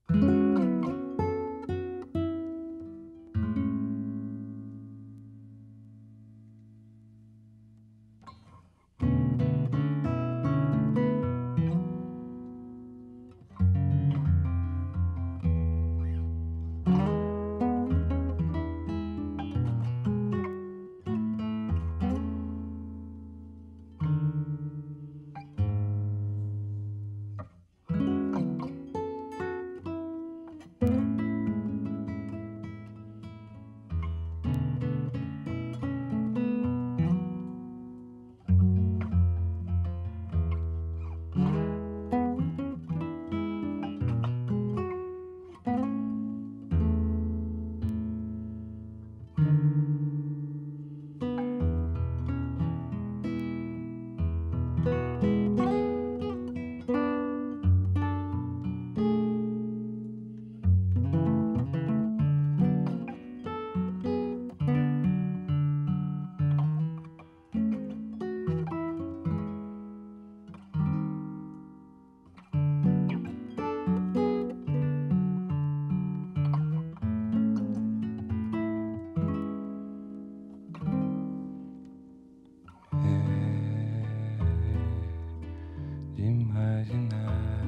De imaginar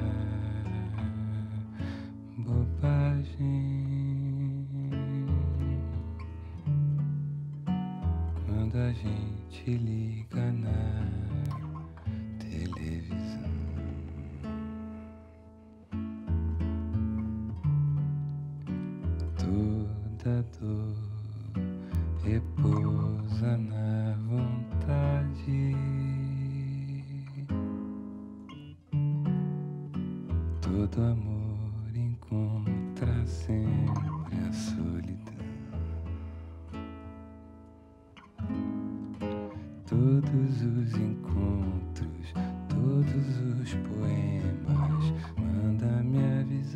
bobagem quando a gente liga na televisão. Toda dor repousa na vontade. Todo amor encontra sempre a solidão. Todos os encontros, todos os poemas, manda-me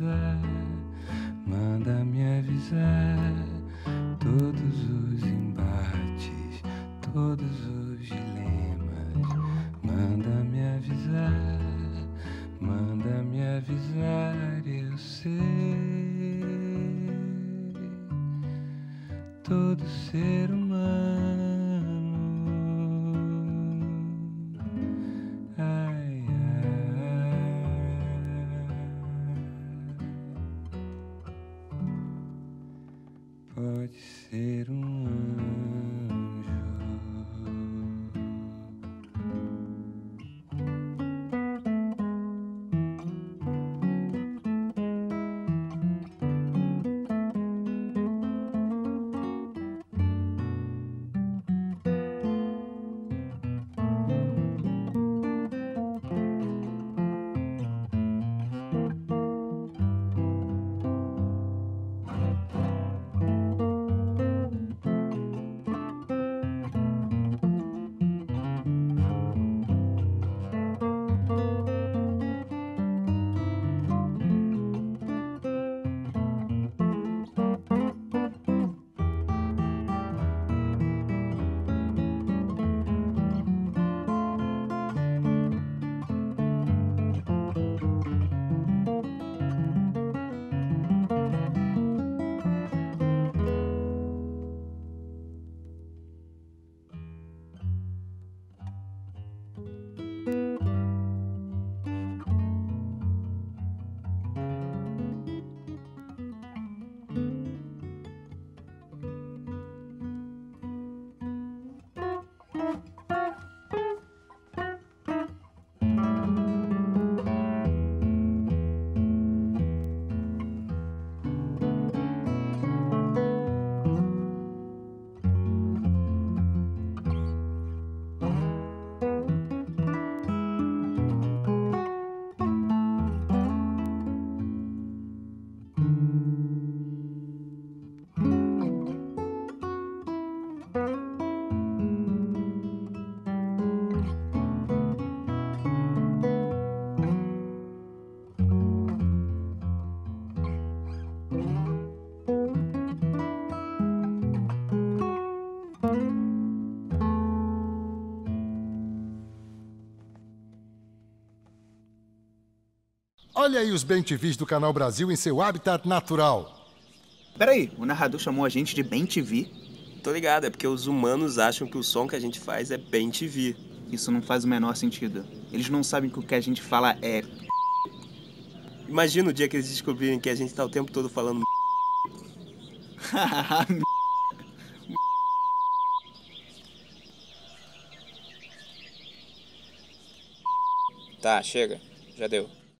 avisar, todos os embates, todos os dilemas, manda-me avisar, eu sei, todo ser humano, ai, pode ser um anjo. Olha aí os bem-te-vis do Canal Brasil em seu habitat natural. Peraí, o narrador chamou a gente de bem-te-vi? Tô ligado, é porque os humanos acham que o som que a gente faz é bem-te-vi. Isso não faz o menor sentido. Eles não sabem que o que a gente fala é... Imagina o dia que eles descobrirem que a gente tá o tempo todo falando. Tá, chega. Já deu.